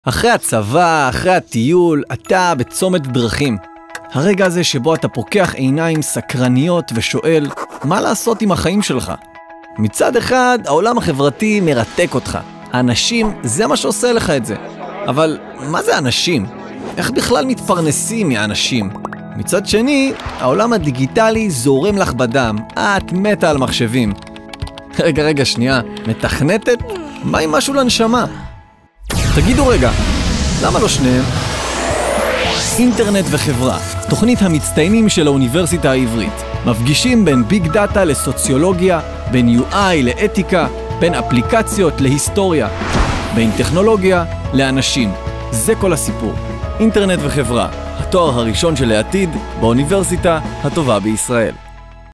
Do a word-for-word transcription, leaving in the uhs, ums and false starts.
אחרי הצבא, אחרי הטיול, אתה בצומת דרכים. הרגע הזה שבו אתה פוקח עיניים סקרניות ושואל, מה לעשות עם החיים שלך? מצד אחד, העולם החברתי מרתק אותך. האנשים, זה מה שעושה לך את זה. אבל מה זה אנשים? איך בכלל מתפרנסים מהאנשים? מצד שני, העולם הדיגיטלי זורם לך בדם. את מתה על מחשבים. רגע, רגע, שנייה. מתכנתת? מה עם משהו לנשמה? תגידו רגע, למה לא שניהם? אינטרנט וחברה, תוכנית המצטיינים של האוניברסיטה העברית. מפגישים בין ביג דאטה לסוציולוגיה, בין יו איי לאתיקה, בין אפליקציות להיסטוריה, בין טכנולוגיה לאנשים. זה כל הסיפור. אינטרנט וחברה, התואר הראשון של העתיד באוניברסיטה הטובה בישראל.